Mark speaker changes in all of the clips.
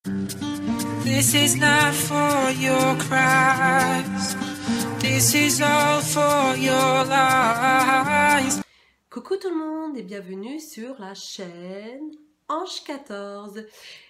Speaker 1: This is not for your cries. This is all for your lies.
Speaker 2: Coucou tout le monde et bienvenue sur la chaîne Ange 14.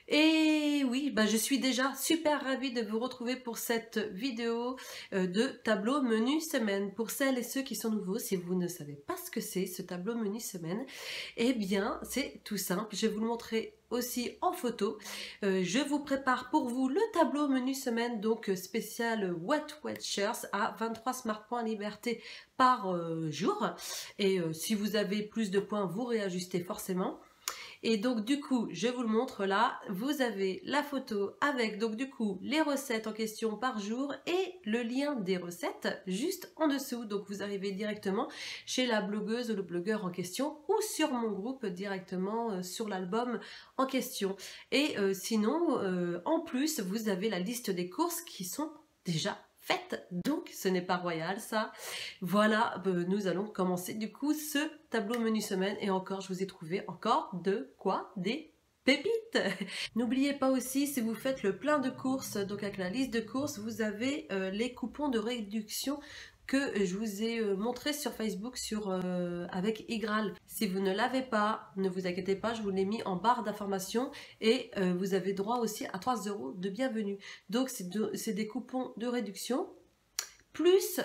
Speaker 2: Et oui, je suis déjà super ravie de vous retrouver pour cette vidéo de tableau menu semaine. Pour celles et ceux qui sont nouveaux, si vous ne savez pas ce que c'est ce tableau menu semaine, eh bien c'est tout simple. Je vais vous le montrer aussi en photo. Je vous prépare pour vous le tableau menu semaine, donc spécial Wet Shirts à 23 smart points liberté par jour. Et si vous avez plus de points, vous réajustez forcément. Et donc du coup, je vous le montre là, vous avez la photo avec donc du coup les recettes en question par jour et le lien des recettes juste en dessous. Donc vous arrivez directement chez la blogueuse ou le blogueur en question ou sur mon groupe directement sur l'album en question. Et sinon, en plus, vous avez la liste des courses qui sont déjà faites, donc ce n'est pas royal ça. Voilà, nous allons commencer du coup ce tableau menu semaine et encore je vous ai trouvé encore de quoi, des pépites. N'oubliez pas aussi, si vous faites le plein de courses, donc avec la liste de courses, vous avez les coupons de réduction que je vous ai montré sur Facebook avec Igral. Si vous ne l'avez pas, ne vous inquiétez pas, je vous l'ai mis en barre d'information et vous avez droit aussi à 3 € de bienvenue. Donc c'est des coupons de réduction. Plus,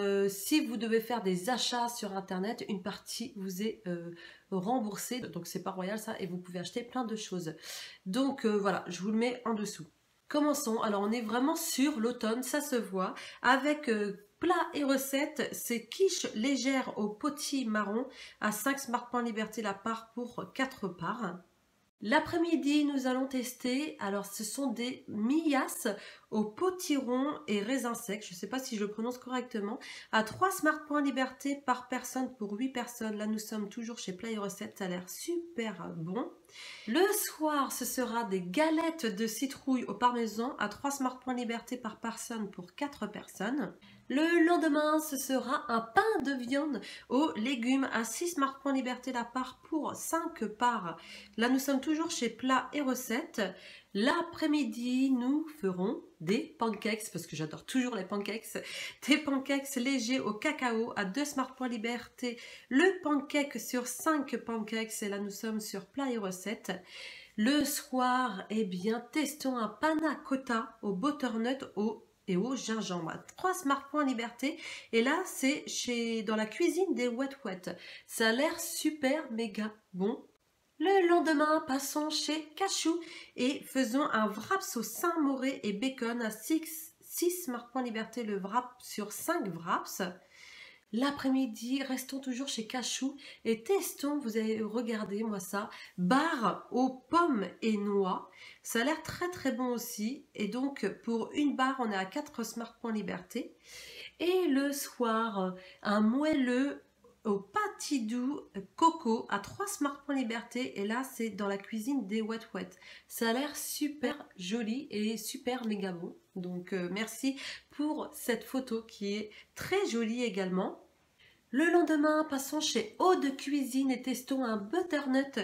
Speaker 2: si vous devez faire des achats sur internet, une partie vous est remboursée. Donc c'est pas royal ça et vous pouvez acheter plein de choses. Donc voilà, je vous le mets en dessous. Commençons. Alors on est vraiment sur l'automne, ça se voit. Avec plats et recettes, c'est quiche légère au potimarron à 5 smart points liberté la part pour 4 parts. L'après-midi, nous allons tester, alors ce sont des millas au potiron et raisin sec, je ne sais pas si je le prononce correctement, à 3 smart points liberté par personne pour 8 personnes. Là, nous sommes toujours chez Play Recettes, ça a l'air super bon. Le soir, ce sera des galettes de citrouille au parmesan à 3 smart points liberté par personne pour 4 personnes. Le lendemain, ce sera un pain de viande aux légumes à 6 smart points liberté la part pour 5 parts. Là, nous sommes toujours chez Plats et Recettes. L'après-midi, nous ferons des pancakes, parce que j'adore toujours les pancakes. Des pancakes légers au cacao à 2 smart points liberté. Le pancake sur 5 pancakes, et là, nous sommes sur Plats et Recettes. Le soir, eh bien, testons un panna cotta au butternut et au gingembre à 3 smart points liberté. Et là, c'est dans la cuisine des Wet. Ça a l'air super méga bon. Le lendemain, passons chez Cachou et faisons un wraps au Saint-Moré et bacon à 6 smart points liberté le wrap sur 5 wraps. L'après-midi, restons toujours chez Cachou et testons, vous allez regarder moi ça, bar aux pommes et noix. Ça a l'air très très bon aussi. Et donc pour une barre, on est à 4 smart points liberté. Et le soir, un moelleux au pâtis-doux coco à 3 smart points liberté. Et là, c'est dans la cuisine des Wet. Ça a l'air super joli et super méga bon. Donc merci pour cette photo qui est très jolie également. Le lendemain, passons chez Eau de Cuisine et testons un butternut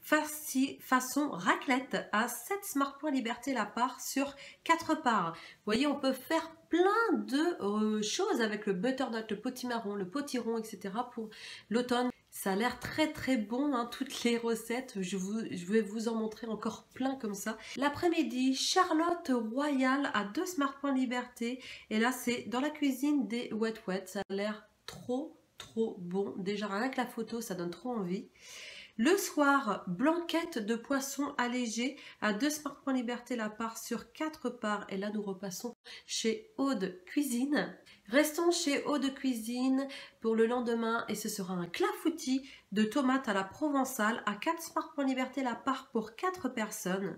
Speaker 2: façon raclette à 7 smart points liberté la part sur 4 parts. Vous voyez, on peut faire plein de choses avec le butternut, le potimarron, le potiron, etc. pour l'automne. Ça a l'air très très bon, hein, toutes les recettes. Je vais vous en montrer encore plein comme ça. L'après-midi, Charlotte Royale à 2 smart points liberté. Et là, c'est dans la cuisine des Wet. Ça a l'air trop bon. Déjà rien que la photo, ça donne trop envie. Le soir, blanquette de poisson allégée à 2 smart points liberté la part sur 4 parts. Et là, nous repassons chez Aude Cuisine. Restons chez Aude Cuisine pour le lendemain et ce sera un clafoutis de tomates à la provençale à 4 smart points liberté la part pour 4 personnes.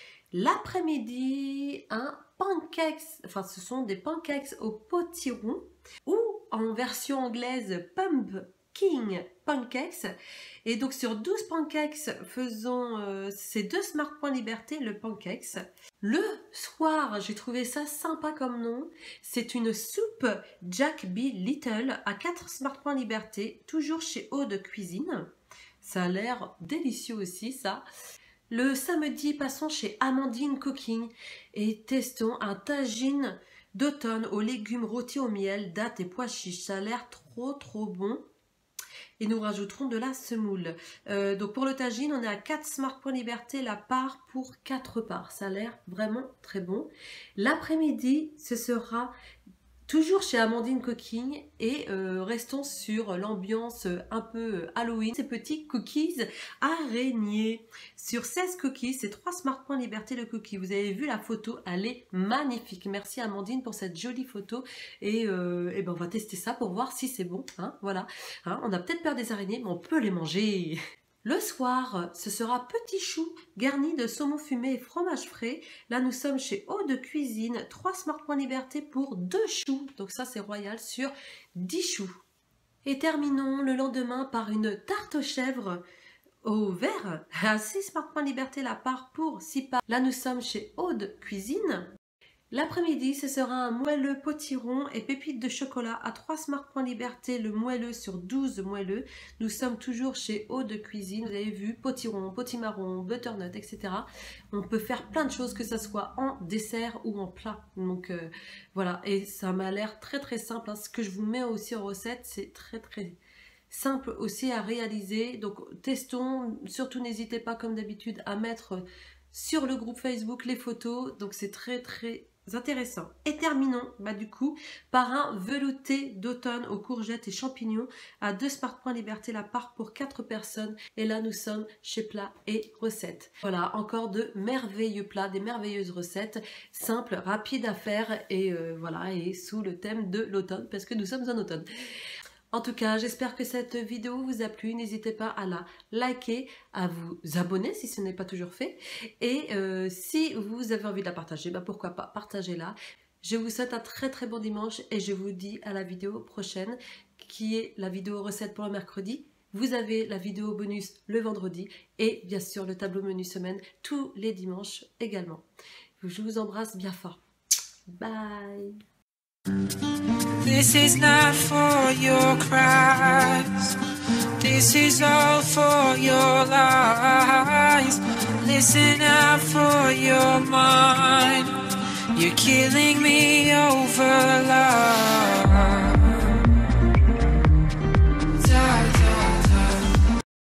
Speaker 2: L'après-midi, un pancakes, enfin ce sont des pancakes au potiron ou en version anglaise pumpkin pancakes. Et donc sur 12 pancakes, faisons ces 2 smart points liberté le pancakes. Le soir, j'ai trouvé ça sympa comme nom. C'est une soupe Jack B. Little à 4 smart points liberté, toujours chez Aude Cuisine. Ça a l'air délicieux aussi ça. Le samedi, passons chez Amandine Cooking et testons un tagine d'automne aux légumes rôtis au miel, dattes et pois chiches. Ça a l'air trop bon. Et nous rajouterons de la semoule. Donc pour le tagine, on est à 4 Smart Points Liberté la part pour 4 parts. Ça a l'air vraiment très bon. L'après-midi, ce sera toujours chez Amandine Cooking et restons sur l'ambiance un peu Halloween. Ces petits cookies araignées. Sur 16 cookies, c'est 3 Smart Points Liberté le cookie. Vous avez vu la photo, elle est magnifique. Merci Amandine pour cette jolie photo. Et ben on va tester ça pour voir si c'est bon. Hein, voilà. Hein, on a peut-être peur des araignées, mais on peut les manger. Le soir, ce sera petits choux garnis de saumon fumé et fromage frais. Là, nous sommes chez Eau de Cuisine. 3 Smart Points Liberté pour 2 choux. Donc ça, c'est royal sur 10 choux. Et terminons le lendemain par une tarte aux chèvres au verre à 6 Smart Points Liberté la part pour 6 parts. Là, nous sommes chez Eau de Cuisine. L'après-midi, ce sera un moelleux potiron et pépites de chocolat à 3 Smart Points Liberté, le moelleux sur 12 moelleux. Nous sommes toujours chez Eau de Cuisine. Vous avez vu, potiron, potimarron, butternut, etc. On peut faire plein de choses, que ce soit en dessert ou en plat. Donc voilà, et ça m'a l'air très simple. Hein. Ce que je vous mets aussi en recette, c'est très simple aussi à réaliser. Donc testons, surtout n'hésitez pas comme d'habitude à mettre sur le groupe Facebook les photos. Donc c'est très intéressant. Et terminons du coup par un velouté d'automne aux courgettes et champignons à 2 Smart Points Liberté la part pour 4 personnes. Et là nous sommes chez Plats et Recettes. Voilà, encore de merveilleux plats, des merveilleuses recettes simples, rapides à faire et voilà, et sous le thème de l'automne parce que nous sommes en automne. En tout cas, j'espère que cette vidéo vous a plu. N'hésitez pas à la liker, à vous abonner si ce n'est pas toujours fait. Et si vous avez envie de la partager, pourquoi pas, partagez-la. Je vous souhaite un très bon dimanche et je vous dis à la vidéo prochaine qui est la vidéo recette pour le mercredi. Vous avez la vidéo bonus le vendredi et bien sûr le tableau menu semaine tous les dimanches également. Je vous embrasse bien fort. Bye!
Speaker 1: This is not for your cries. This is all for your lies. Listen out for your mind. You're killing me over lies.